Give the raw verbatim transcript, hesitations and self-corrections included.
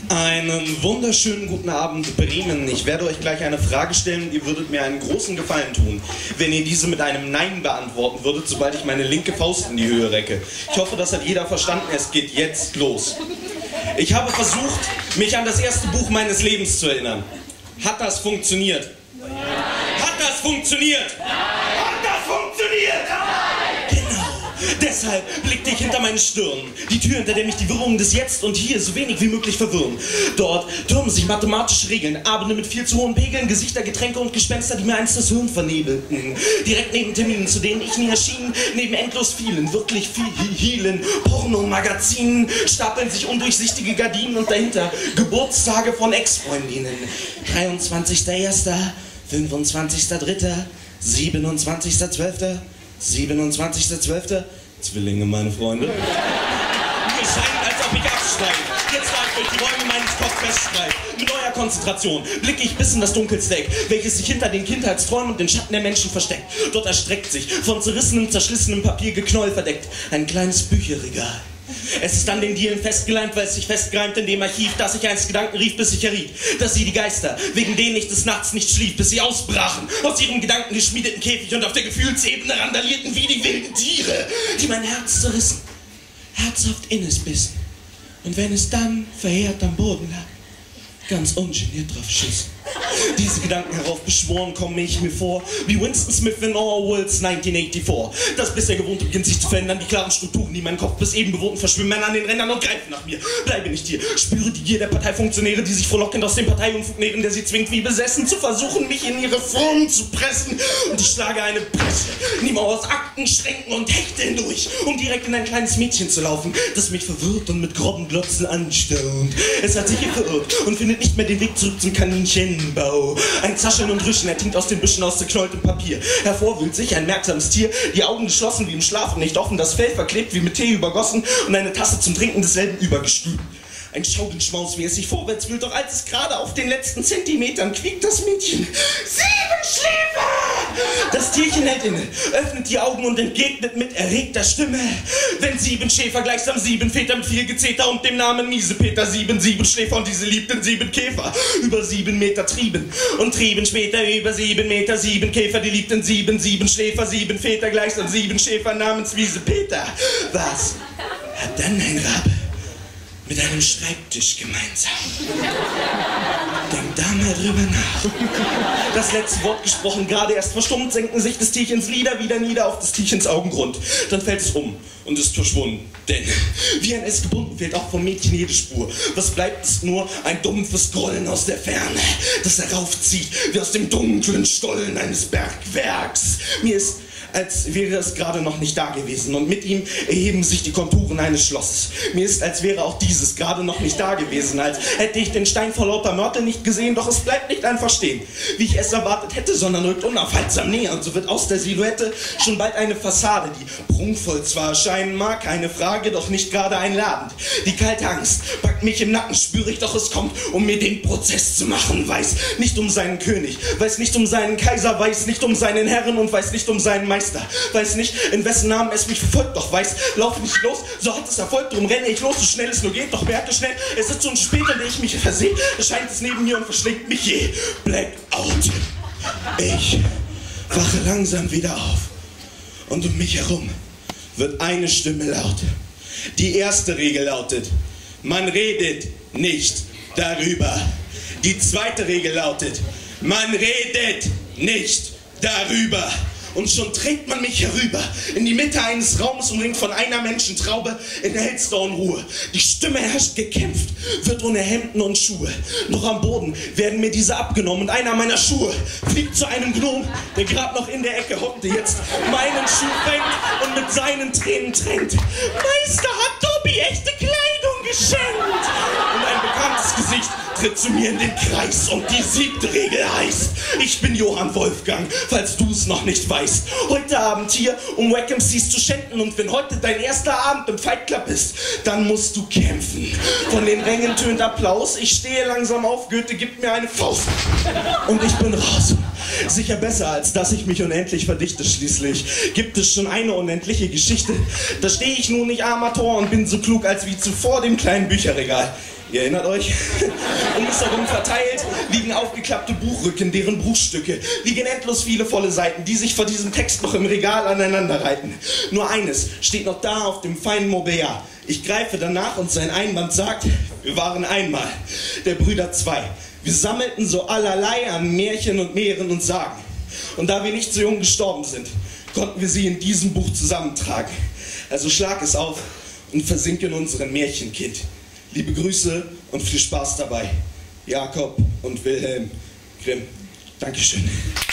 Einen wunderschönen guten Abend, Bremen. Ich werde euch gleich eine Frage stellen. Ihr würdet mir einen großen Gefallen tun, wenn ihr diese mit einem Nein beantworten würdet, sobald ich meine linke Faust in die Höhe recke. Ich hoffe, das hat jeder verstanden. Es geht jetzt los. Ich habe versucht, mich an das erste Buch meines Lebens zu erinnern. Hat das funktioniert? Nein. Hat das funktioniert? Nein. Hat das funktioniert? Nein. Genau. Deshalb blickte ich hinter meine Stirn. Die Tür, hinter der mich die Wirrungen des Jetzt und Hier so wenig wie möglich verwirren. Dort türmen sich mathematische Regeln, Abende mit viel zu hohen Pegeln, Gesichter, Getränke und Gespenster, die mir einst das Hirn vernebelten. Direkt neben Terminen, zu denen ich nie erschien, neben endlos vielen, wirklich vielen Pornomagazinen, stapeln sich undurchsichtige Gardinen und dahinter Geburtstage von Ex-Freundinnen. dreiundzwanzigster erster, fünfundzwanzigster dritter, siebenundzwanzigster zwölfter, siebenundzwanzigster zwölfter Zwillinge, meine Freunde. Mir scheint, als ob ich absteige. Jetzt lag durch die Räume meines Kopfes festschreibe. Mit neuer Konzentration blicke ich bis in das dunkelste Eck, welches sich hinter den Kindheitsträumen und den Schatten der Menschen versteckt. Dort erstreckt sich, von zerrissenem, zerschlissenem Papier geknäuel verdeckt, ein kleines Bücherregal. Es ist an den Dielen festgeleimt, weil es sich festgreimt in dem Archiv, das ich einst Gedanken rief, bis ich erriet, dass sie die Geister, wegen denen ich des Nachts nicht schlief, bis sie ausbrachen, aus ihrem Gedanken geschmiedeten Käfig und auf der Gefühlsebene randalierten wie die wilden Tiere, die mein Herz zerrissen, herzhaft innes bissen. Und wenn es dann verheert am Boden lag, ganz ungeniert drauf schissen. Diese Gedanken heraufbeschworen komme ich mir vor wie Winston Smith in Orwells neunzehnhundertvierundachtzig. Das bisher Gewohnte beginnt sich zu verändern, die klaren Strukturen, die meinen Kopf bis eben bewohnten, verschwimmen an den Rändern und greifen nach mir. Bleibe nicht hier, spüre die Gier der Parteifunktionäre, die sich frohlockend aus dem Parteiunfug nähren, der sie zwingt wie besessen zu versuchen, mich in ihre Formen zu pressen. Und ich schlage eine Bresche in die Mauer aus Akten, Schränken und Hechte hindurch, um direkt in ein kleines Mädchen zu laufen, das mich verwirrt und mit groben Glotzen anstarrt. Es hat sich hier verirrt und findet nicht mehr den Weg zurück zum Kaninchenbau. Ein Zascheln und Rischen erklingt aus den Büschen aus zerknäultem Papier. Hervorwühlt sich ein merksames Tier, die Augen geschlossen wie im Schlaf und nicht offen, das Fell verklebt wie mit Tee übergossen und eine Tasse zum Trinken desselben übergestülpt. Ein Schaukelschmaus, wie es sich vorwärts wühlt, doch als es gerade auf den letzten Zentimetern quiekt das Mädchen. Siebenschläfer! Das Tierchen hält inne, öffnet die Augen und entgegnet mit erregter Stimme: Wenn sieben Schäfer gleichsam sieben Väter mit viel Gezeter und dem Namen Miesepeter, sieben Siebenschläfer und diese liebten sieben Käfer über sieben Meter trieben und trieben später über sieben Meter sieben Käfer, die liebten sieben Siebenschläfer, sieben Väter gleichsam sieben Schäfer namens Miesepeter. Was hat dann ein Rabe mit einem Schreibtisch gemeinsam? Denk da mal drüber nach. Das letzte Wort gesprochen, gerade erst verstummt, senken sich des Tierchens Lider wieder nieder auf des Tierchens Augengrund. Dann fällt es um und ist verschwunden. Denn wie ein S gebunden fehlt auch vom Mädchen jede Spur. Was bleibt, ist nur ein dumpfes Grollen aus der Ferne, das heraufzieht wie aus dem dunklen Stollen eines Bergwerks. Mir ist, als wäre es gerade noch nicht da gewesen und mit ihm erheben sich die Konturen eines Schlosses. Mir ist, als wäre auch dieses gerade noch nicht da gewesen, als hätte ich den Stein vor lauter Mörtel nicht gesehen, doch es bleibt nicht einfach stehen, wie ich es erwartet hätte, sondern rückt unaufhaltsam näher und so wird aus der Silhouette schon bald eine Fassade, die prunkvoll zwar erscheinen mag, keine Frage, doch nicht gerade einladend. Die kalte Angst packt mich im Nacken, spüre ich, doch es kommt, um mir den Prozess zu machen, weiß nicht um seinen König, weiß nicht um seinen Kaiser, weiß nicht um seinen Herren und weiß nicht um seinen Meister. Weiß nicht, in wessen Namen es mich verfolgt, doch weiß, laufe nicht los, so hat es Erfolg, drum renne ich los, so schnell es nur geht, doch merke schnell, es ist schon spät, an der ich mich versehe, erscheint es neben mir und verschlingt mich je. Blackout. Ich wache langsam wieder auf und um mich herum wird eine Stimme laut. Die erste Regel lautet: Man redet nicht darüber. Die zweite Regel lautet: Man redet nicht darüber. Und schon trägt man mich herüber, in die Mitte eines Raumes, umringt von einer Menschentraube, in hellster Unruhe. Die Stimme herrscht gekämpft, wird ohne Hemden und Schuhe. Noch am Boden werden mir diese abgenommen und einer meiner Schuhe fliegt zu einem Gnom, der gerade noch in der Ecke hockte, jetzt meinen Schuh fängt und mit seinen Tränen tränkt. Meister hat Tobi echte Kleidung geschenkt. Und ein bekanntes Gesicht tritt zu mir in den Kreis und die siebte Regel heißt: Ich bin Johann Wolfgang, falls du es noch nicht weißt. Heute Abend hier, um Wack M Cs zu schänden, und wenn heute dein erster Abend im Fight Club ist, dann musst du kämpfen. Von den Rängen tönt Applaus, ich stehe langsam auf, Goethe gibt mir eine Faust und ich bin raus. Sicher besser, als dass ich mich unendlich verdichte. Schließlich gibt es schon eine unendliche Geschichte. Da stehe ich nun nicht Amateur und bin so klug als wie zuvor dem kleinen Bücherregal. Ihr erinnert euch? Um uns herum verteilt liegen aufgeklappte Buchrücken, deren Bruchstücke liegen endlos viele volle Seiten, die sich vor diesem Text noch im Regal aneinander reiten. Nur eines steht noch da auf dem feinen Mobiliar. Ich greife danach und sein Einband sagt, wir waren einmal der Brüder zwei. Wir sammelten so allerlei an Märchen und Meeren und Sagen. Und da wir nicht so jung gestorben sind, konnten wir sie in diesem Buch zusammentragen. Also schlag es auf und versinke in unseren Märchenkind. Liebe Grüße und viel Spaß dabei. Jakob und Wilhelm Grimm. Dankeschön.